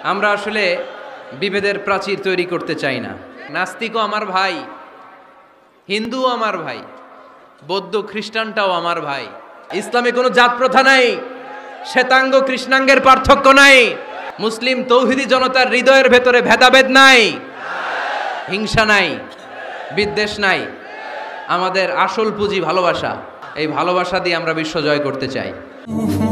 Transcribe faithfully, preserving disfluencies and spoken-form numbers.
আমরা আসলে বিভেদের প্রাচীর তৈরি করতে চাই না। নাস্তিকও আমার ভাই, হিন্দুও আমার ভাই, বৌদ্ধ খ্রিস্টানটাও আমার ভাই। ইসলামে কোনো জাত প্রথা নাই, শ্বেতাঙ্গ কৃষ্ণাঙ্গের পার্থক্য নাই, মুসলিম তৌহিদি জনতার হৃদয়ের ভেতরে ভেদাভেদ নাই, হিংসা নাই, বিদ্বেষ নাই। আমাদের আসল পুঁজি ভালোবাসা। এই ভালোবাসা দিয়ে আমরা বিশ্ব জয় করতে চাই।